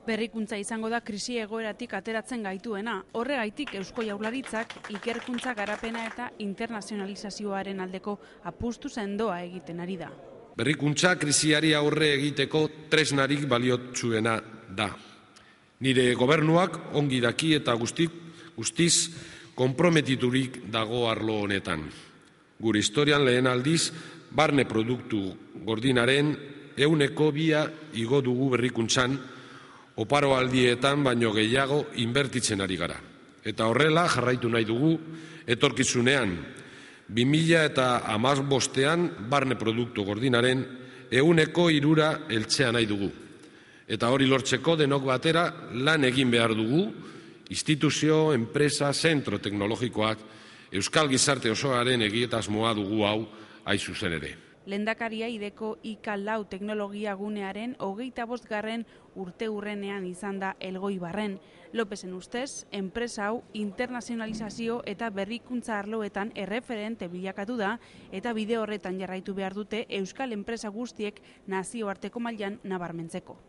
Berrikuntza izango da krisi egoeratik ateratzen gaituena. Horregaitik Eusko Jaurlaritzak ikerkuntza garapena eta internazionalizazioaren aldeko apustu sendoa egiten ari da. Berrikuntza krisiari aurre egiteko tresnarik baliotsuena da. Nire gobernuak ongi daki eta guztiz konprometiturik dago arlo honetan. Gure historian lehen aldiz, barne produktu gordinaren 2% igo dugu berrikuntzan, oparo aldietan baino gehiago inbertitzen ari gara. Eta horrela jarraitu nahi dugu etorkizunean. 2015ean barne produktu gordinaren 3% heltzea nahi dugu. Eta hori lortzeko denok batera lan egin behar dugu, instituzio, enpresa, zentro teknologikoak, euskal gizarte osoaren egitasmoa dugu hau hain zuzen ere. Lehendakaria ideko IK4 teknologia gunearen 25. urteurrenean izan da Elgoibarren. Lopezen ustez, enpresa hau internazionalizazio eta berrikuntza arloetan erreferente bilakatu da eta bide horretan jarraitu behar dute euskal enpresa guztiek nazioarteko mailan nabarmentzeko.